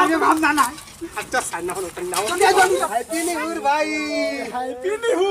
ये बाप ना अच्छा साना हो ना हैप्पी न्यू ईयर भाई हैप्पी न्यू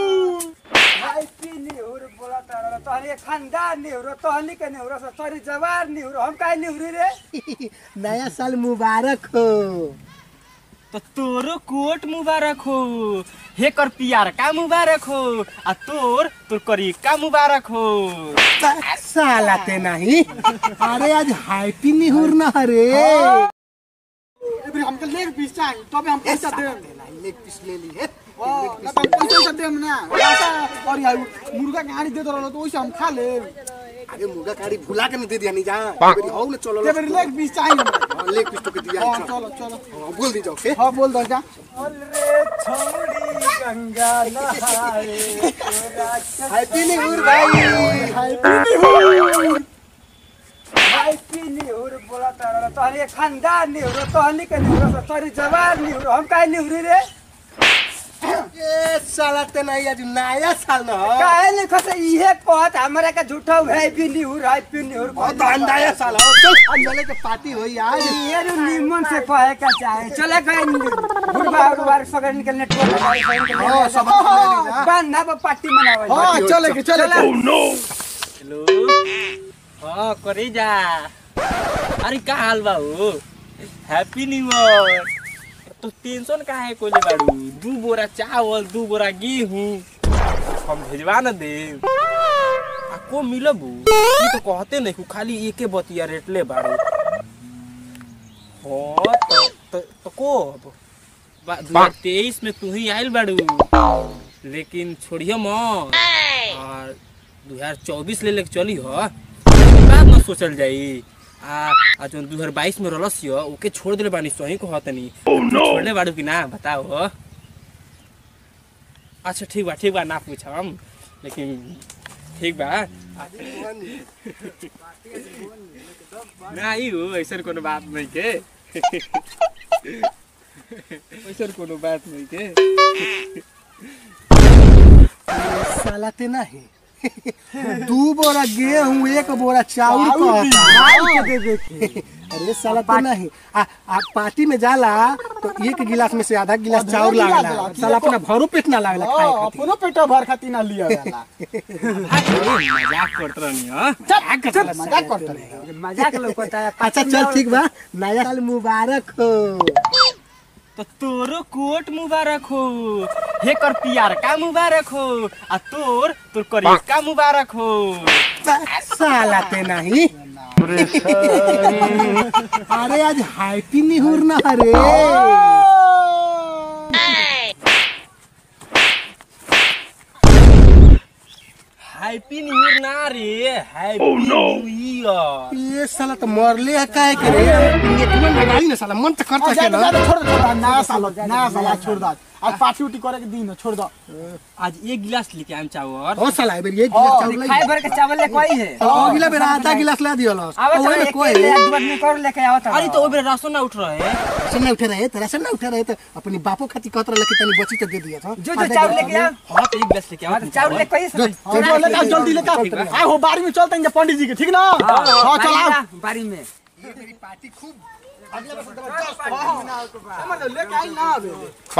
ईयर बोला तारा तोहनी खानदान न्यू ईयर तोहनी के न्यू ईयर सॉरी जवार न्यू ईयर हम काहे न्यू ईयर रे नया साल मुबारक हो तो तोरो कोट मुबारक हो हे कर पियार का मुबारक हो आ तोर करी का मुबारक हो साला ते नहीं अरे आज हैप्पी न्यू ईयर ना रे एबरी हमके लेग पीस चाहिए तबे हम पैसा देम लेग पीस ले ली है ना हम पैसा देम ना और यार मुर्गा के हाड़ी दे दो तो ओइसे हम खा ले अरे मुर्गा काड़ी भुला के न दे दिया नहीं जा एबरी हो ना चलो एबरी लेग पीस चाहिए लेग पीस तो के दिया चलो चलो बोल दी जाओ हां बोल दो जा अरे छोड़ी गंगा नहाए हैप्पी न्यू ईयर भाई हैप्पी न्यू ईयर बोला तारा तोहनी खानदान न्यू ईयर तोहनी के न्यू ईयर सॉरी जवार न्यू ईयर हम काहे न्यू ईयर रे ये साला ते नहीं आज नया साल ना काहे नहीं खसे इहे कहत हमरा के झूठा हैप्पी न्यू ईयर बहुत नया साल हो चल अंजले के पार्टी होई आज ये निमन से कहे का चाहे चले गए गुरुवार सगर निकलने टोल हां सब बंदा पार्टी मनावे हां चले हेलो हां करी जा अरे का हाल बा हो हैप्पी न्यू ईयर तो टेंशन का है कोले बाड़ू 2 बोरा चावल 2 बोरा गेहूं हम भेजवा न दे आ को मिलबू ई तो कहते नहीं खाली एके बतिया रेट ले बाड़ू हो तो को 2023 में तू ही आइल बाड़ू लेकिन छोड़ियो म और 2024 ले चली हो बाद न सोचल जाई आ जो 2022 में रलसियो ओके छोड़ देले बानी सही कहतनी छोड़ले बाड़ू कि ना बताओ हो अच्छा ठीक बा ना पूछम लेकिन ठीक बा ना ई हो ऐसा कोनो बात नहीं के ऐसा कोनो बात नहीं के साला ते नहीं 2 बोरा गेहूं 1 बोरा चावल के दे दे अरे साला ते नहीं आ पार्टी में जाला तो 1 गिलास में से आधा गिलास चावल लागला साला अपना भरो पेट ना लागला खाए खातिर अपनो पेटा भर खाती ना लिया वाला मजाक करत रहनी हां मजाक करत रहे मजाक लोगता है अच्छा चल ठीक बा नया साल मुबारक हो तो तोरो कोट मुबारक हो हे कर पियार का मुबारक हो आ तोर करी का मुबारक हो साला ते नहीं अरे आज हैप्पी न्यू ईयर ना रे हैप्पी न्यू ईयर ना रे हैप्पी न्यू ईयर ये साला तो मरले है काहे के रे ये तुमन लगाई ना साला मन तो करता है ना छोड़ ना साला छोड़ दो आज पार्टी उटी करे के दिन छोड़ दो आज 1 गिलास लेके आम चावल ओ साला एबे ये गिलास चावल खाए भर के चावल ले कोई है ओ गिला बेरा आधा गिलास ला दियो लस आवत कोई ले दो आदमी कर लेके आवत अरे तो ओबरे राशन ना उठ रहे राशन ना उठे रहे तो राशन ना उठे रहे तो अपनी बापो खाती कहत रहे कि तनी बची तो दे दिया था जो चावल लेके आ हां तो 1 गिलास लेके आओ चावल ले कोई जल्दी लेके आ हो बारी में चलते हैं पंडित जी के ठीक ना हां चल बारी में ये मेरी पार्टी खूब अगले बार समझ लेके आई ना आवे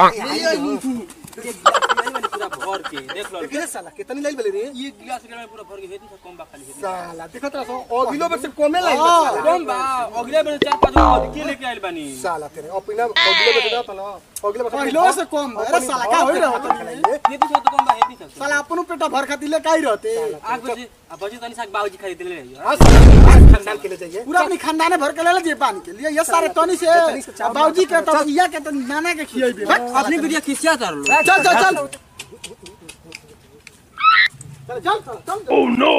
पूरा भर के देख लो कितने साला कितनी ले बोले रे 1 गिलास के पूरा भर के हेती से कम बा खाली साला देखत रहो अगलो बार से कमे लाई कम बा अगले बार 4-5 और के लेके आइल बानी साला तेरे अपना अगले बार देता ना अगले बार पहलो से कम अरे साला का होई रहा हेती से तो कम बा हेती से साला अपनो पेटा भर खाती ले काई रहते 8 बजे अब बजे तनी साग बाबूजी खरीद ले रही हां साला खानदान के ले जाइए पूरा अपनी खानदान भर के ले जे पानी के लिए ये सारे तनी से बाबूजी के तो इया के तो नाना के खियाई अपनी वीडियो खिसिया कर लो चल चल चल ओह नो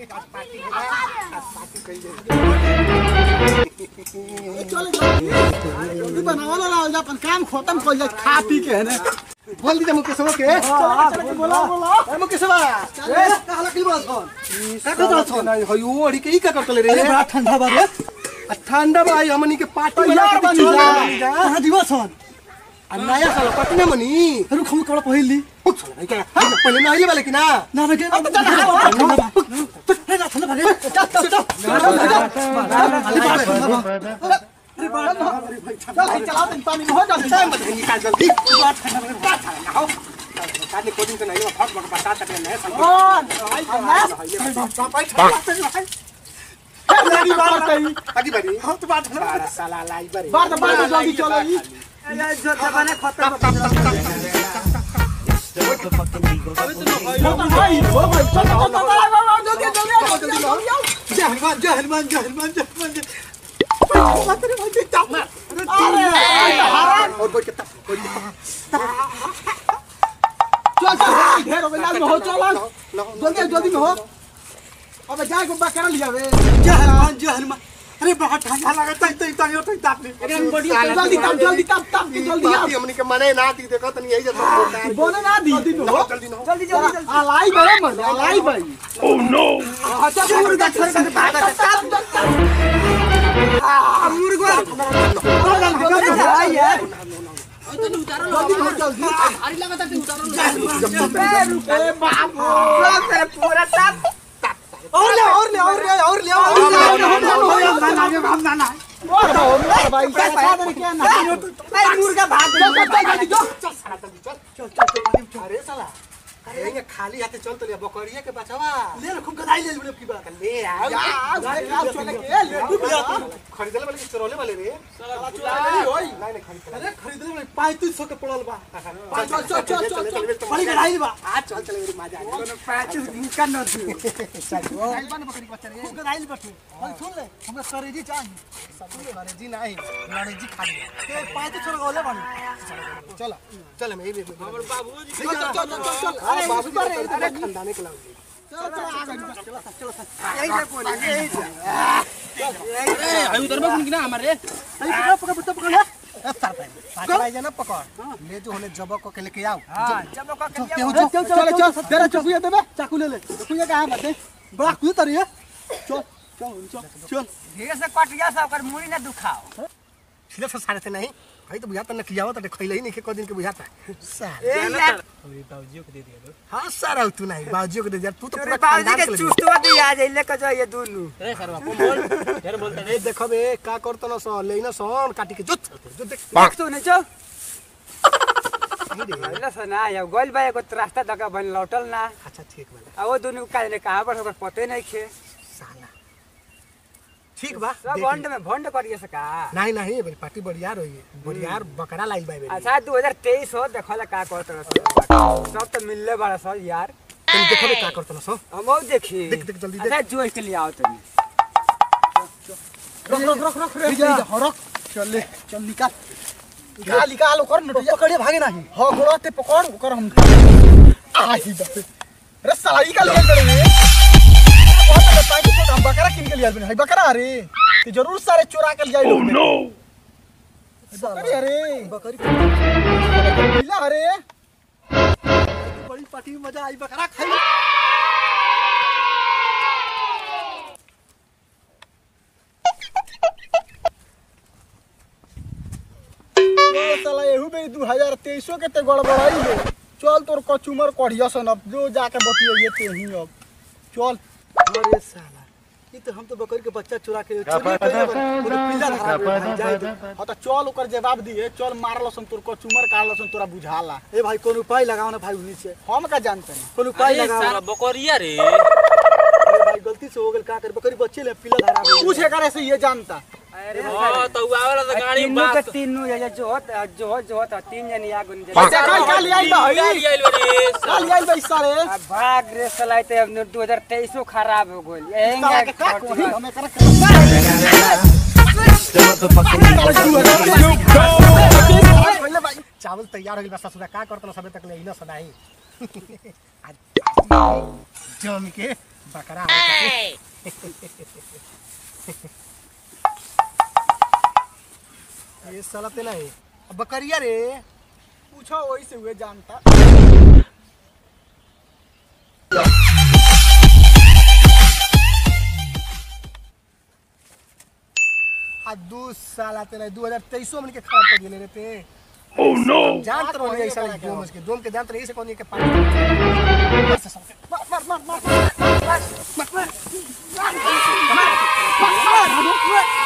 जल्दी बनावा ला अपन काम खत्म कर जा खा पी के है ना बोल दीजिए मुकेशवा के बोला ए मुकेशवा ए काला की बात फोन का कर छो नहीं हो यो अड़ी के का करतले रे बड़ा ठंडा बा रे ठंडा भाई हमनी के पार्टी में यार बन जा कहां दिवस छन आ नया साल पार्टी में मनी रुक हम कपड़ा पहिली पहले ना आइले वाले कि ना ना रे अब चल ठंडा भागे चल चला पानी में हो जल्दी निकाल जल्दी काटने कोडिंग तो नहीं फट फट बता सकते नहीं आगे बढ़ी हम तो बात है साला लाई बड़ी बात जल्दी चलो ये जो जमाने खत्म जय हनुमान जल्दी में हो अब जाए को बकरा लिया जय हनुमान अरे बड़ा ठंडा लगा जल्दी हमनी के मने ना दी देखो तनी यही जब बोले ना दी जल्दी लाई बड़े मर लाई भाई ओह नो अच्छा मुर्गा छोड़ कर मुर्गा जल्दी अरे लगा जल्दी बाप पूरा सब और ले भाई मुर्गा भाग अरे साला अरे ये खाली हाथे चल तो ले बकरिया के बचावा ले खूब गदाई ले की बात ले यार चले के ले खरीदले वाले चरोले वाले रे साला चोरा होई नहीं खरीद अरे खरीदले वाले 3500 के पड़ल बा चल बड़ी गदाई बा आज चल मेरी मजा आ कोनो 35 का न थी चल गदाई बा बकरी के बच्चा रे खूब गदाई बैठे और सुन ले हमरा करेजी चाहिए करेजी नहीं लड़ेजी खा ले 3500 गोले बनी चल मैं ये हमर बाबूजी चल अरे बाबू अरे खंडाने के लाओ चलो यही से बोल यही से अरे आयु उधर बकुन कि ना हमारे पकड़ ले पकड़ आई ना पकड़ ले जो होने जबक को लेके आओ हां जबक को चल तेरा चाकू देबे चाकू ले चाकू कहां बाटे बड़ा कुछ तरी है चल धीरे से कटिया सब कर मुड़ी ना दुखाओ सीधा से सारे से नहीं भाई तो बुझाता न खियावत त खइले ही नहीं के को दिन के बुझाता ए यार अरे बाबूजी को दे दिया हां सारा तू नहीं बाबूजी को दे दिया तू तो पूरा बाबूजी के चुस्तवा दे आ जाइले क जो ये दोनों अरे सरवा बोल यार बोलता ए देखो बे का करत न सो लेना सोन काटी के जो देख तो नहीं चो ले सना या गोल भाई को रास्ता दगा बन लौटल ना अच्छा ठीक बा आ वो दोनों का ने कहां पर होकर पते नहीं खे साला ठीक बा सब भंड में भंड करिए सका नहीं मेरी पार्टी बढ़िया रही बढ़िया बकरा लाई बाई अच्छा 2023 हो देखला का करत रह सब तो मिलले बड़ा सब यार तुम देखो का करत न सो हमो देखी देख जल्दी देख अच्छा जो के लिए आओ तुम रख चल निकाल ओकर नटिया पकड़े भागे नहीं हां गोड़ाते पकड़ ओकर हम आही बाप रे साला ई का ले रे हम बकरा किन के लिया है बकरा अरे तो जरूर सारे चुरा के लिया लोग नो बकरी अरे बकरी मिला अरे बड़ी पार्टी में मजा आई बकरा खाई साला एहू बे 2023 के ते गड़बड़ाई है चल तोर कचुमर कढ़िया सन अब जो जाके बतिए ते ही अब चल अरे साला ये तो हम तो बकरी के बच्चा चुरा के पूरे पिल्ला धरा जाए हां तो चल ओकर जवाब दिए चल मारल सन तोर कचुमर काढ़ल सन तोरा बुझाला ए भाई कोन उपाय लगाओ ना भाई उन्हीं से हम का जानते हैं कोन उपाय लगाओ साला बकरिया रे अरे भाई गलती से हो गेल का कर बकरी बच्चे ले पिल्ला धरा पूछे करे से ये जानता अरे हां तो आवेला तो गाड़ी बात तीनों या जो तीन जन या गुन अच्छा काल आई भाई आइल रे काल आई भाई सारे भाग रे सलाइते अब 2023 खराब हो गेल एंगे हमें कर चावल तैयार हो गेल बस ससुरा का करत सबे तक ले इना सदाई जम के बकरा ये साला ते नहीं अब बकरिया रे पूछो वही से हुए जानता आ 2 साल ते नहीं 2023 में के खराब कर दिले रे ते ओह नो जानत रहो ऐसा दोम के जानत रही से कोनी के पानी मार